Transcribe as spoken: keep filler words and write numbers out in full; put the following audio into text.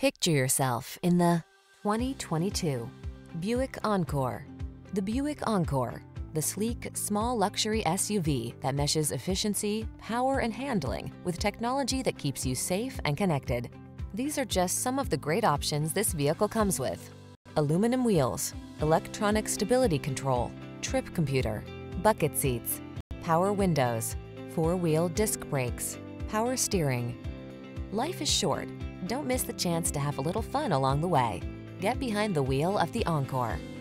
Picture yourself in the twenty twenty-two Buick Encore. The Buick Encore, the sleek, small luxury S U V that meshes efficiency, power, and handling with technology that keeps you safe and connected. These are just some of the great options this vehicle comes with: aluminum wheels, electronic stability control, trip computer, bucket seats, power windows, four-wheel disc brakes, power steering. Life is short. Don't miss the chance to have a little fun along the way. Get behind the wheel of the Encore.